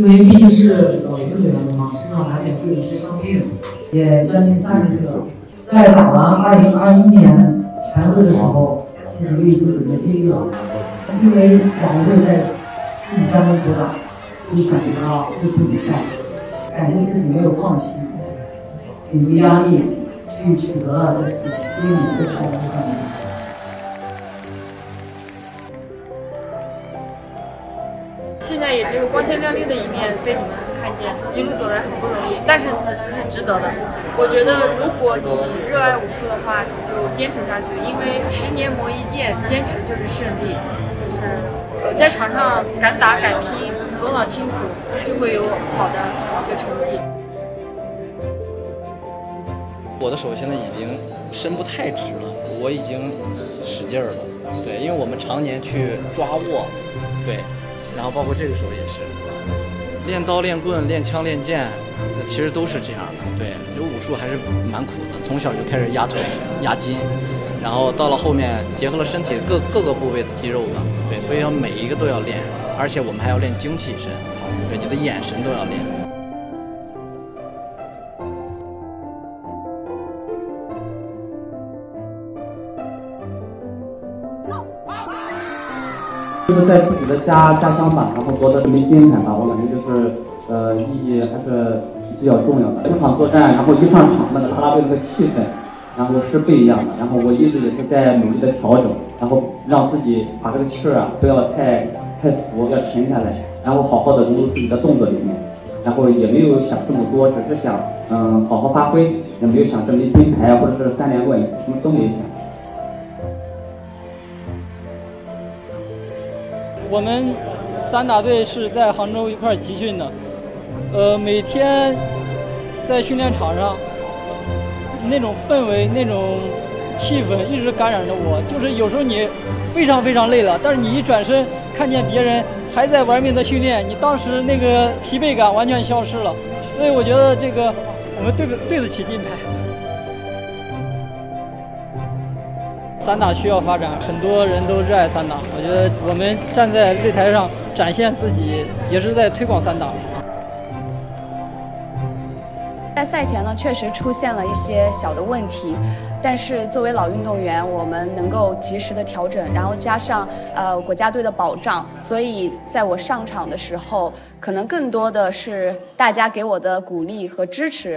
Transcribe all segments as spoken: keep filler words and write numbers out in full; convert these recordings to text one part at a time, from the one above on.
因为毕竟是老运动员了嘛，身上难免会有一些伤病，也将近三十岁了。在打完二零二一年全会的时候，自己胃就准备飞了，因为老会在自己家中补打，就选择了恢复比赛，感觉自己没有放弃，顶着压力去取得了这次第一次全国冠军。 现在也只有光鲜亮丽的一面被你们看见，一路走来很不容易，但是此时是值得的。我觉得如果你热爱武术的话，你就坚持下去，因为十年磨一剑，坚持就是胜利。就是在场上敢打敢拼，头脑清楚，就会有好的一个成绩。 我的手现在已经伸不太直了，我已经使劲儿了。对，因为我们常年去抓握，对。然后包括这个手也是，练刀练棍练枪练剑，其实都是这样的。对，就武术还是蛮苦的，从小就开始压腿压筋，然后到了后面结合了身体各各个部位的肌肉吧。对，所以要每一个都要练，而且我们还要练精气神，对，你的眼神都要练。 就是在自己的家家乡吧，然后夺得这枚金牌吧，我感觉就是呃意义还是比较重要的。整场作战，然后一上场那个啦啦队那个气氛，然后是不一样的。然后我一直也是在努力的调整，然后让自己把这个气儿啊不要太太浮，要沉下来，然后好好的融入自己的动作里面。然后也没有想这么多，只是想嗯好好发挥，也没有想这枚金牌或者是三连冠，什么都没有想。 我们散打队是在杭州一块集训的，呃，每天在训练场上，那种氛围、那种气氛一直感染着我。就是有时候你非常非常累了，但是你一转身看见别人还在玩命的训练，你当时那个疲惫感完全消失了。所以我觉得这个我们对不对得起金牌。散打需要发展，很多人都热爱散打。我觉得我们站在擂台上展现自己，也是在推广散打。 在赛前呢，确实出现了一些小的问题，但是作为老运动员，我们能够及时的调整，然后加上呃国家队的保障，所以在我上场的时候，可能更多的是大家给我的鼓励和支持。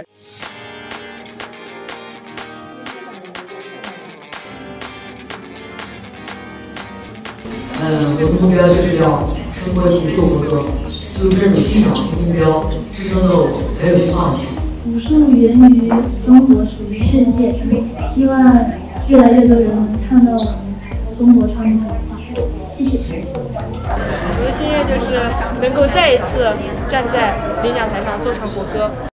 嗯，我的目标就是要生活起做活歌，就是这种信仰和目标支撑着我，没有去放弃。 武术源于中国，属于世界，希望越来越多人能看到我们中国传统文化。谢谢。 我的心愿就是能够再一次站在领奖台上奏唱国歌。